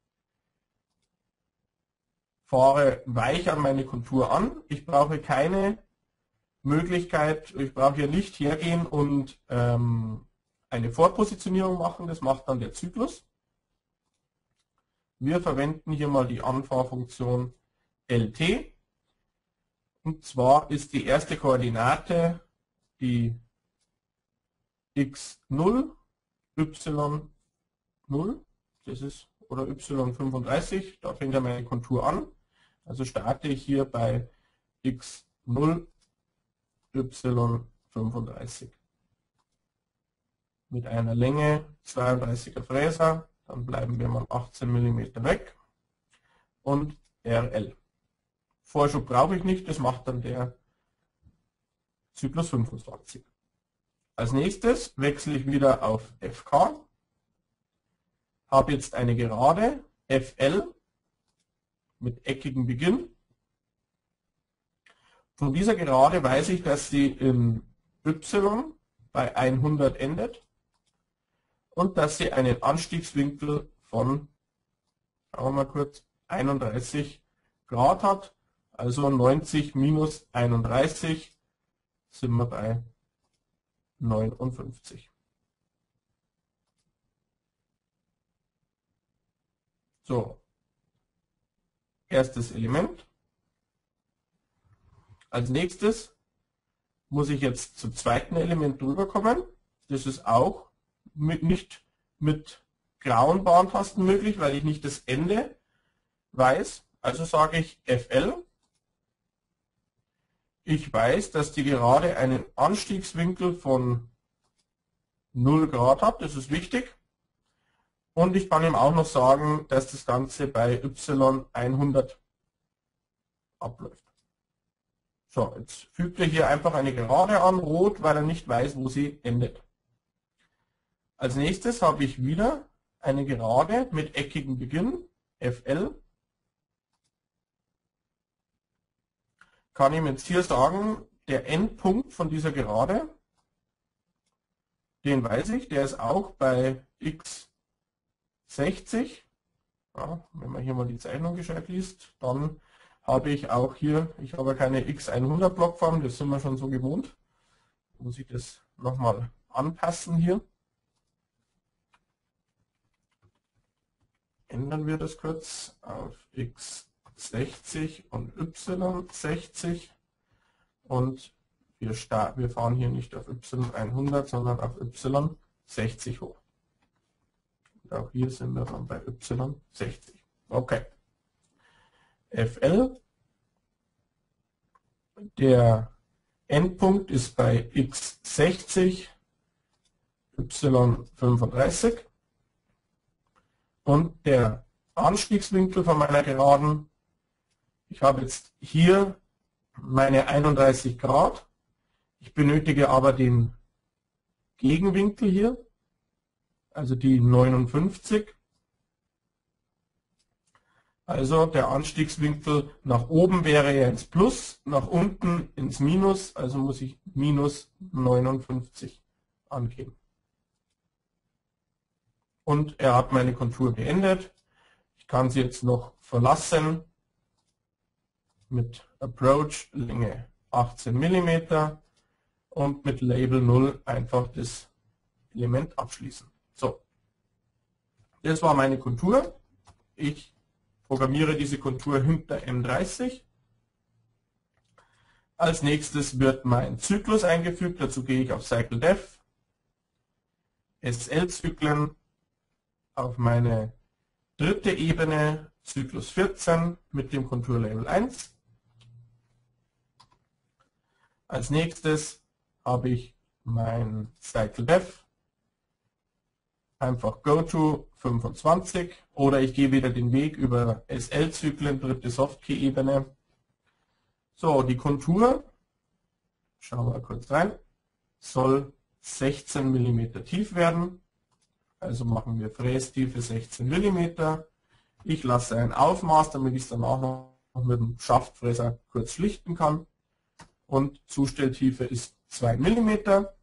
fahre weich an meine Kontur an. Ich brauche keine Möglichkeit, ich brauche hier nicht hergehen und ähm, eine Vorpositionierung machen, das macht dann der Zyklus. Wir verwenden hier mal die Anfahrfunktion L T. Und zwar ist die erste Koordinate die x null, y null, das ist, oder y fünfunddreißig, da fängt ja meine Kontur an. Also starte ich hier bei x null, y fünfunddreißig. Mit einer Länge zweiunddreißiger Fräser, dann bleiben wir mal achtzehn Millimeter weg und R L. Vorschub brauche ich nicht, das macht dann der Zyklus fünfundzwanzig. Als nächstes wechsle ich wieder auf F K, habe jetzt eine Gerade F L mit eckigem Beginn. Von dieser Gerade weiß ich, dass sie in Y bei hundert endet und dass sie einen Anstiegswinkel von, schauen wir mal kurz, einunddreißig Grad hat. Also neunzig minus einunddreißig sind wir bei neunundfünfzig. So, erstes Element. Als nächstes muss ich jetzt zum zweiten Element drüber kommen. Das ist auch mit, nicht mit grauen Bahntasten möglich, weil ich nicht das Ende weiß. Also sage ich F L. Ich weiß, dass die Gerade einen Anstiegswinkel von null Grad hat. Das ist wichtig. Und ich kann ihm auch noch sagen, dass das Ganze bei Y hundert abläuft. So, jetzt fügt er hier einfach eine Gerade an, rot, weil er nicht weiß, wo sie endet. Als nächstes habe ich wieder eine Gerade mit eckigem Beginn, F L. Kann ich jetzt hier sagen, der Endpunkt von dieser Gerade, den weiß ich, der ist auch bei x sechzig. Ja, wenn man hier mal die Zeichnung gescheit liest, dann habe ich auch hier, ich habe keine x hundert Blockform, das sind wir schon so gewohnt. Muss ich das nochmal anpassen hier. Ändern wir das kurz auf x sechzig und y sechzig und wir, starten, wir fahren hier nicht auf y hundert, sondern auf y sechzig hoch. Und auch hier sind wir dann bei y sechzig. Okay. F L. Der Endpunkt ist bei x sechzig, y fünfunddreißig und der Anstiegswinkel von meiner Geraden, ich habe jetzt hier meine einunddreißig Grad, ich benötige aber den Gegenwinkel hier, also die neunundfünfzig. Also der Anstiegswinkel nach oben wäre ja ins Plus, nach unten ins Minus, also muss ich minus neunundfünfzig angeben. Und er hat meine Kontur beendet. Ich kann sie jetzt noch verlassen mit Approach Länge achtzehn Millimeter und mit Label null einfach das Element abschließen. So, das war meine Kontur. Ich programmiere diese Kontur hinter M dreißig. Als nächstes wird mein Zyklus eingefügt. Dazu gehe ich auf CycleDev, S L-Zyklen, auf meine dritte Ebene, Zyklus vierzehn mit dem Konturlabel eins. Als nächstes habe ich mein CycleDev, einfach GoTo fünfundzwanzig, oder ich gehe wieder den Weg über S L-Zyklen, dritte Softkey-Ebene. So, die Kontur, schauen wir kurz rein, soll sechzehn Millimeter tief werden. Also machen wir Frästiefe sechzehn Millimeter. Ich lasse ein Aufmaß, damit ich es dann auch noch mit dem Schaftfräser kurz schlichten kann. Und Zustelltiefe ist zwei Millimeter.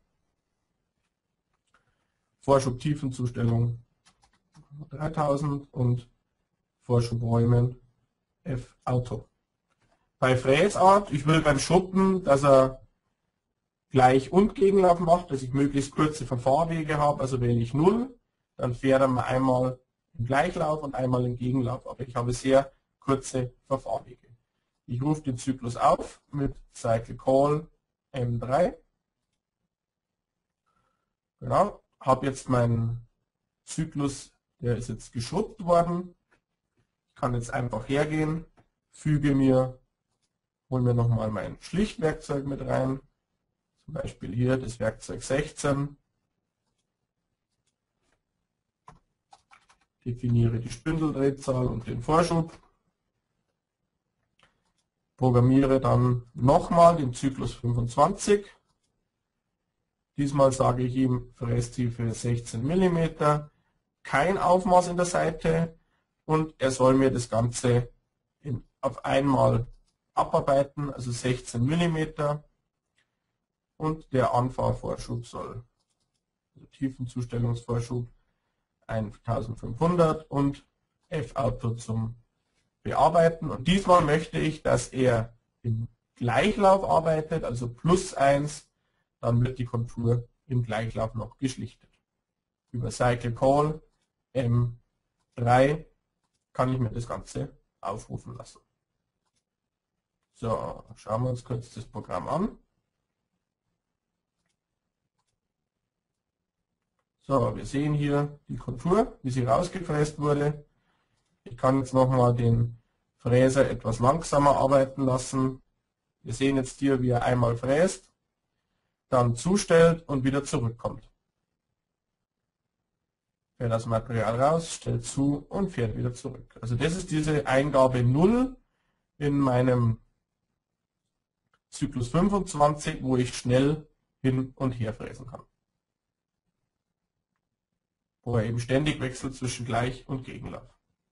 Vorschubtiefenzustellung dreitausend und Vorschubräumen F Auto. Bei Fräsart, ich will beim Schuppen, dass er Gleich- und Gegenlauf macht, dass ich möglichst kurze Verfahrwege habe, also wähle ich null, dann fährt er mal einmal im Gleichlauf und einmal im Gegenlauf, aber ich habe sehr kurze Verfahrwege. Ich rufe den Zyklus auf mit CycleCall M drei. Genau, habe jetzt meinen Zyklus, der ist jetzt geschrubbt worden. Ich kann jetzt einfach hergehen, füge mir, hole mir nochmal mein Schlichtwerkzeug mit rein, zum Beispiel hier das Werkzeug sechzehn, definiere die Spindeldrehzahl und den Vorschub, programmiere dann nochmal den Zyklus fünfundzwanzig. Diesmal sage ich ihm Frästiefe sechzehn Millimeter, kein Aufmaß in der Seite und er soll mir das Ganze in, auf einmal abarbeiten, also sechzehn Millimeter, und der Anfahrvorschub soll, also Tiefenzustellungsvorschub eintausendfünfhundert und F-Auto zum Bearbeiten. Und diesmal möchte ich, dass er im Gleichlauf arbeitet, also plus eins, dann wird die Kontur im Gleichlauf noch geschlichtet. Über CycleCall M drei kann ich mir das Ganze aufrufen lassen. So, schauen wir uns kurz das Programm an. So, wir sehen hier die Kontur, wie sie rausgefräst wurde. Ich kann jetzt nochmal den Fräser etwas langsamer arbeiten lassen. Wir sehen jetzt hier, wie er einmal fräst, dann zustellt und wieder zurückkommt. Fährt das Material raus, stellt zu und fährt wieder zurück. Also das ist diese Eingabe null in meinem Zyklus fünfundzwanzig, wo ich schnell hin und her fräsen kann. Wo er eben ständig wechselt zwischen Gleich- und Gegenlauf.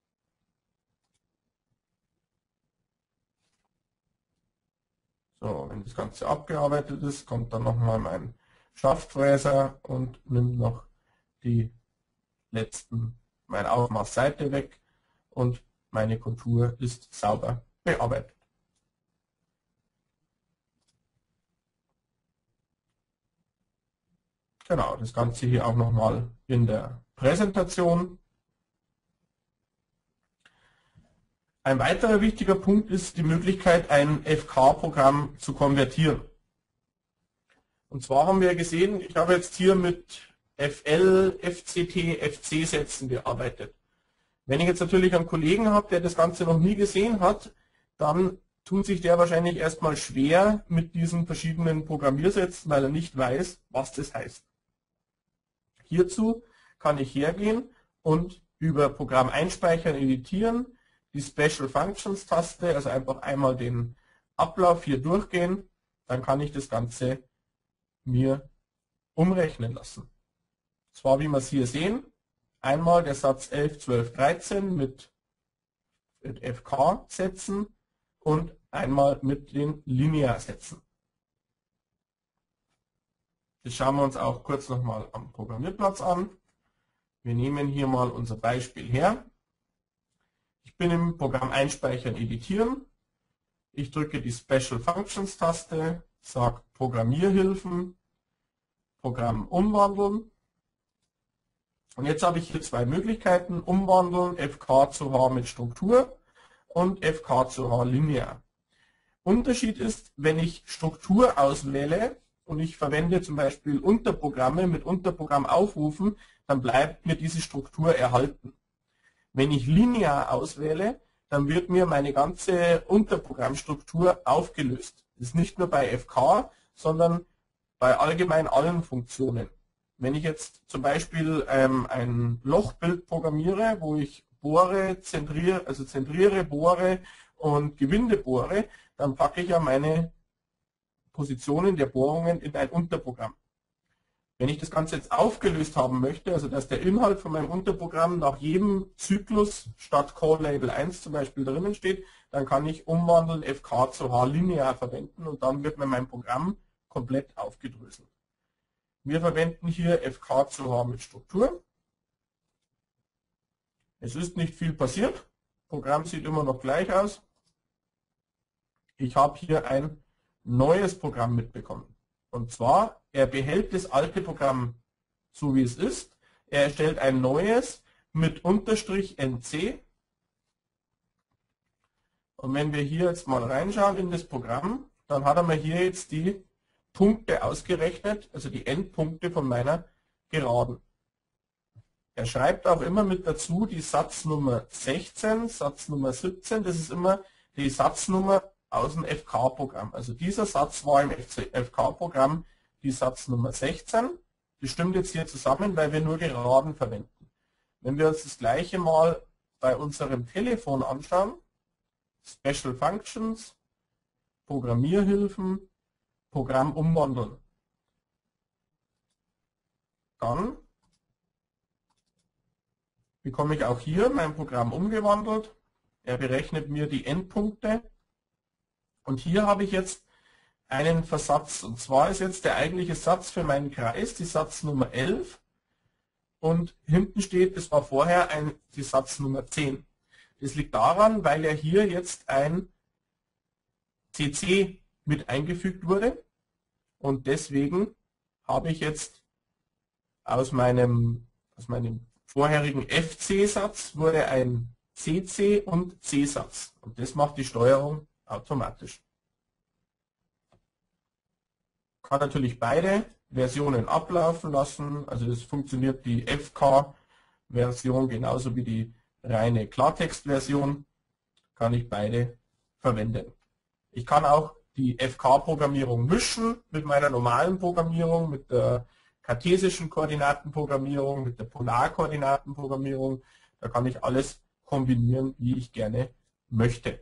So, wenn das Ganze abgearbeitet ist, kommt dann nochmal mein Schaftfräser und nimmt noch die letzten, mein Aufmaßseite weg und meine Kontur ist sauber bearbeitet. Genau, das Ganze hier auch nochmal in der Präsentation. Ein weiterer wichtiger Punkt ist die Möglichkeit, ein F K-Programm zu konvertieren. Und zwar haben wir gesehen, ich habe jetzt hier mit F L, F C T, F C-Sätzen gearbeitet. Wenn ich jetzt natürlich einen Kollegen habe, der das Ganze noch nie gesehen hat, dann tut sich der wahrscheinlich erstmal schwer mit diesen verschiedenen Programmiersätzen, weil er nicht weiß, was das heißt. Hierzu kann ich hergehen und über Programm einspeichern, editieren, die Special Functions Taste, also einfach einmal den Ablauf hier durchgehen, dann kann ich das Ganze mir umrechnen lassen. Zwar, wie wir es hier sehen, einmal der Satz elf, zwölf, dreizehn mit F K-Sätzen und einmal mit den Linearsätzen. Das schauen wir uns auch kurz nochmal am Programmierplatz an. Wir nehmen hier mal unser Beispiel her. Ich bin im Programm Einspeichern, Editieren. Ich drücke die Special Functions Taste, sage Programmierhilfen, Programm umwandeln. Und jetzt habe ich hier zwei Möglichkeiten, umwandeln, F K zu H mit Struktur und F K zu H linear. Unterschied ist, wenn ich Struktur auswähle und ich verwende zum Beispiel Unterprogramme mit Unterprogramm aufrufen, dann bleibt mir diese Struktur erhalten. Wenn ich linear auswähle, dann wird mir meine ganze Unterprogrammstruktur aufgelöst. Das ist nicht nur bei F K, sondern bei allgemein allen Funktionen. Wenn ich jetzt zum Beispiel ähm, ein Lochbild programmiere, wo ich bohre, zentriere, also zentriere, bohre und Gewinde bohre, dann packe ich ja meine Positionen der Bohrungen in ein Unterprogramm. Wenn ich das Ganze jetzt aufgelöst haben möchte, also dass der Inhalt von meinem Unterprogramm nach jedem Zyklus statt Call Label eins zum Beispiel drinnen steht, dann kann ich umwandeln F K zu H linear verwenden und dann wird mir mein Programm komplett aufgedröselt. Wir verwenden hier F K zu H mit Struktur. Es ist nicht viel passiert. Das Programm sieht immer noch gleich aus. Ich habe hier ein neues Programm mitbekommen. Und zwar, er behält das alte Programm so wie es ist. Er erstellt ein neues mit Unterstrich N C. Und wenn wir hier jetzt mal reinschauen in das Programm, dann hat er mir hier jetzt die Punkte ausgerechnet, also die Endpunkte von meiner Geraden. Er schreibt auch immer mit dazu die Satznummer sechzehn, Satznummer siebzehn, das ist immer die Satznummer aus dem F K-Programm. Also dieser Satz war im F K-Programm die Satznummer sechzehn. Das stimmt jetzt hier zusammen, weil wir nur Geraden verwenden. Wenn wir uns das gleiche mal bei unserem Telefon anschauen, Special Functions, Programmierhilfen, Programm umwandeln, dann bekomme ich auch hier mein Programm umgewandelt. Er berechnet mir die Endpunkte. Und hier habe ich jetzt einen Versatz. Und zwar ist jetzt der eigentliche Satz für meinen Kreis die Satznummer elf. Und hinten steht, es war vorher ein, die Satznummer zehn. Das liegt daran, weil ja hier jetzt ein C C mit eingefügt wurde. Und deswegen habe ich jetzt aus meinem, aus meinem vorherigen F C-Satz wurde ein C C und C-Satz. Und das macht die Steuerung automatisch. Kann natürlich beide Versionen ablaufen lassen. Also es funktioniert die F K-Version genauso wie die reine Klartext-Version. Kann ich beide verwenden. Ich kann auch die F K-Programmierung mischen mit meiner normalen Programmierung, mit der kartesischen Koordinatenprogrammierung, mit der Polarkoordinatenprogrammierung. Da kann ich alles kombinieren, wie ich gerne möchte.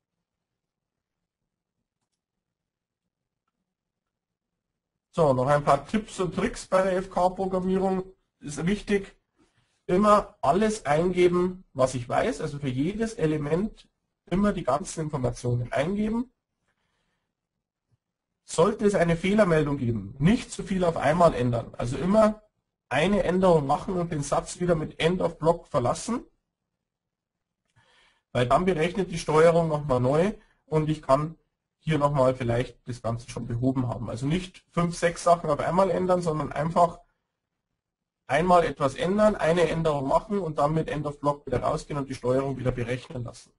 So, noch ein paar Tipps und Tricks bei der F K-Programmierung. Ist wichtig, immer alles eingeben, was ich weiß. Also für jedes Element immer die ganzen Informationen eingeben. Sollte es eine Fehlermeldung geben, nicht zu viel auf einmal ändern. Also immer eine Änderung machen und den Satz wieder mit End of Block verlassen. Weil dann berechnet die Steuerung nochmal neu und ich kann hier nochmal vielleicht das Ganze schon behoben haben. Also nicht fünf, sechs Sachen auf einmal ändern, sondern einfach einmal etwas ändern, eine Änderung machen und dann mit End of Block wieder rausgehen und die Steuerung wieder berechnen lassen.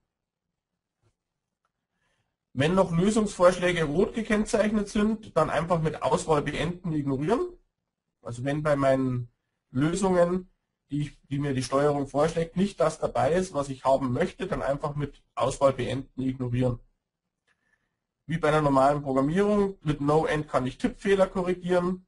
Wenn noch Lösungsvorschläge rot gekennzeichnet sind, dann einfach mit Auswahl beenden ignorieren. Also wenn bei meinen Lösungen, die, ich, die mir die Steuerung vorschlägt, nicht das dabei ist, was ich haben möchte, dann einfach mit Auswahl beenden ignorieren. Wie bei einer normalen Programmierung, mit No-End kann ich Tippfehler korrigieren.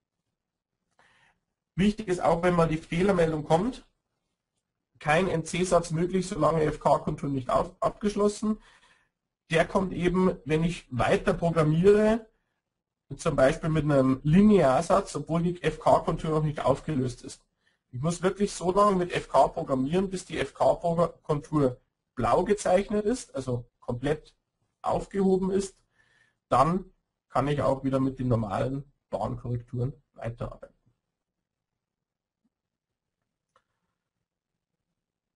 Wichtig ist auch, wenn mal die Fehlermeldung kommt, kein N C-Satz möglich, solange F K-Kontur nicht auf, abgeschlossen. Der kommt eben, wenn ich weiter programmiere, zum Beispiel mit einem Linearsatz, obwohl die F K-Kontur noch nicht aufgelöst ist. Ich muss wirklich so lange mit F K programmieren, bis die F K-Kontur blau gezeichnet ist, also komplett aufgehoben ist. Dann kann ich auch wieder mit den normalen Bahnkorrekturen weiterarbeiten.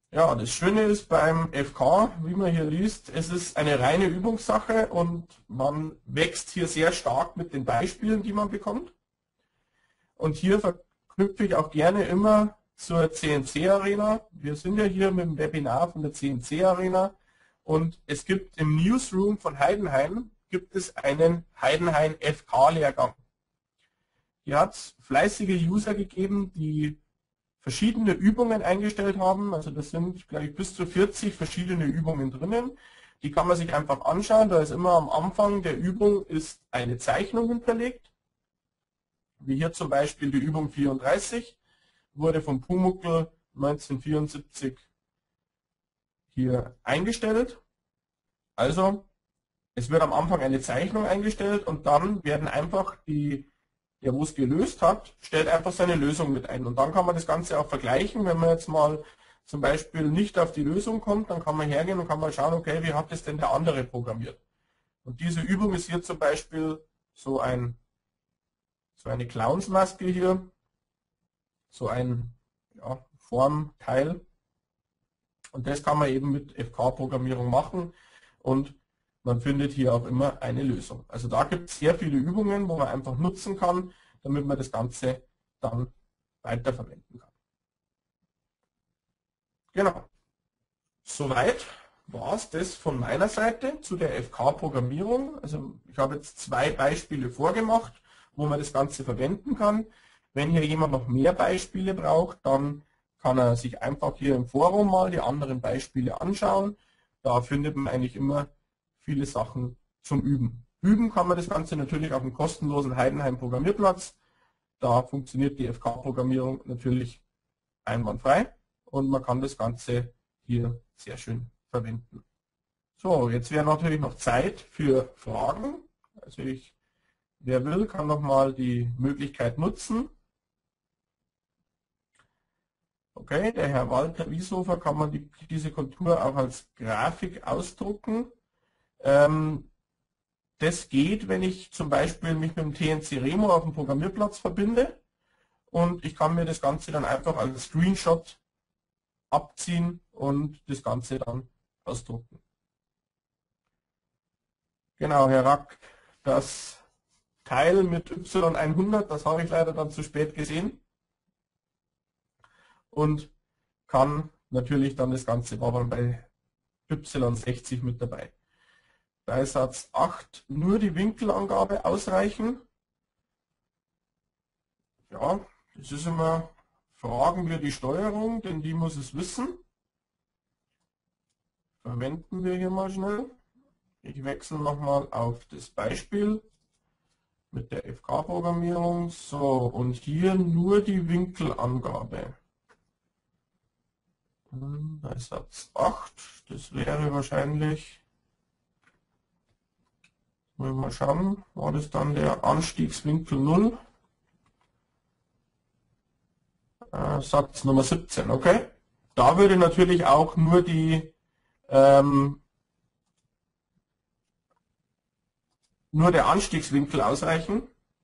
Ja, das Schöne ist beim F K, wie man hier liest, es ist eine reine Übungssache und man wächst hier sehr stark mit den Beispielen, die man bekommt. Und hier verknüpfe ich auch gerne immer zur C N C Arena. Wir sind ja hier mit dem Webinar von der C N C Arena und es gibt im Newsroom von Heidenhain gibt es einen Heidenhain F K Lehrgang. Hier hat es fleißige User gegeben, die verschiedene Übungen eingestellt haben. Also das sind, glaube ich, bis zu vierzig verschiedene Übungen drinnen. Die kann man sich einfach anschauen. Da ist immer am Anfang der Übung ist eine Zeichnung hinterlegt. Wie hier zum Beispiel die Übung vierunddreißig, wurde von Pumuckl neunzehnhundertvierundsiebzig hier eingestellt. Also es wird am Anfang eine Zeichnung eingestellt und dann werden einfach die, der wo es gelöst hat, stellt einfach seine Lösung mit ein. Und dann kann man das Ganze auch vergleichen. Wenn man jetzt mal zum Beispiel nicht auf die Lösung kommt, dann kann man hergehen und kann mal schauen, okay, wie hat das denn der andere programmiert. Und diese Übung ist hier zum Beispiel so ein so eine Clownsmaske hier, so ein ja, Formteil. Und das kann man eben mit F K-Programmierung machen und man findet hier auch immer eine Lösung. Also da gibt es sehr viele Übungen, wo man einfach nutzen kann, damit man das Ganze dann weiterverwenden kann. Genau. Soweit war es das von meiner Seite zu der F K-Programmierung. Also ich habe jetzt zwei Beispiele vorgemacht, wo man das Ganze verwenden kann. Wenn hier jemand noch mehr Beispiele braucht, dann kann er sich einfach hier im Forum mal die anderen Beispiele anschauen. Da findet man eigentlich immer viele Sachen zum Üben. Üben kann man das Ganze natürlich auf dem kostenlosen Heidenhain Programmierplatz. Da funktioniert die F K-Programmierung natürlich einwandfrei und man kann das Ganze hier sehr schön verwenden. So, jetzt wäre natürlich noch Zeit für Fragen. Also ich Wer will, kann nochmal die Möglichkeit nutzen. Okay, der Herr Walter Wieshofer, kann man die, diese Kontur auch als Grafik ausdrucken. Ähm, das geht, wenn ich zum Beispiel mich mit dem T N C Remo auf dem Programmierplatz verbinde und ich kann mir das Ganze dann einfach als Screenshot abziehen und das Ganze dann ausdrucken. Genau, Herr Rack, das Teil mit Y hundert, das habe ich leider dann zu spät gesehen und kann natürlich dann das Ganze, war dann bei Y sechzig mit dabei. Bei Satz acht nur die Winkelangabe ausreichen. Ja, das ist immer, fragen wir die Steuerung, denn die muss es wissen. Verwenden wir hier mal schnell. Ich wechsle nochmal auf das Beispiel mit der F K-Programmierung. So, und hier nur die Winkelangabe. Bei Satz acht, das wäre wahrscheinlich, wollen wir mal schauen, war das dann der Anstiegswinkel null? Äh, Satz Nummer siebzehn, okay. Da würde natürlich auch nur die ähm, nur der Anstiegswinkel ausreichen.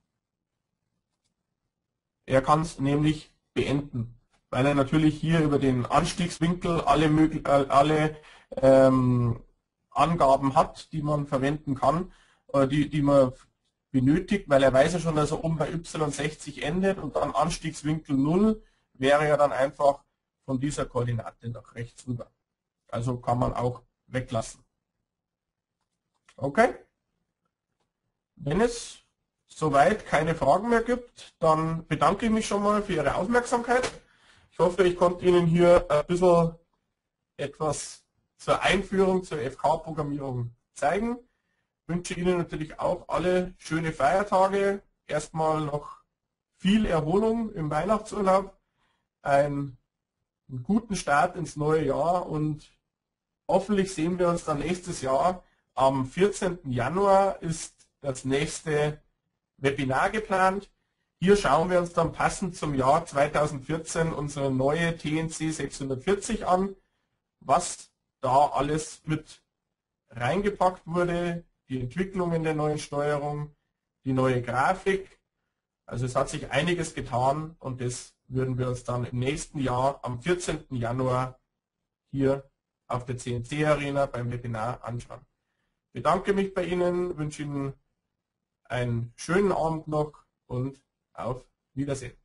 Er kann es nämlich beenden, weil er natürlich hier über den Anstiegswinkel alle, möglich, äh, alle ähm, Angaben hat, die man verwenden kann, äh, die, die man benötigt, weil er weiß ja schon, dass er oben bei Y sechzig endet und dann Anstiegswinkel null wäre ja dann einfach von dieser Koordinate nach rechts rüber. Also kann man auch weglassen. Okay? Wenn es soweit keine Fragen mehr gibt, dann bedanke ich mich schon mal für Ihre Aufmerksamkeit. Ich hoffe, ich konnte Ihnen hier ein bisschen etwas zur Einführung zur F K-Programmierung zeigen. Ich wünsche Ihnen natürlich auch alle schöne Feiertage. Erstmal noch viel Erholung im Weihnachtsurlaub, einen, einen guten Start ins neue Jahr und hoffentlich sehen wir uns dann nächstes Jahr. Am vierzehnten Januar ist das nächste Webinar geplant. Hier schauen wir uns dann passend zum Jahr zweitausendvierzehn unsere neue T N C sechshundertvierzig an, was da alles mit reingepackt wurde, die Entwicklungen der neuen Steuerung, die neue Grafik. Also es hat sich einiges getan und das würden wir uns dann im nächsten Jahr am vierzehnten Januar hier auf der C N C Arena beim Webinar anschauen. Ich bedanke mich bei Ihnen, wünsche Ihnen einen schönen Abend noch und auf Wiedersehen.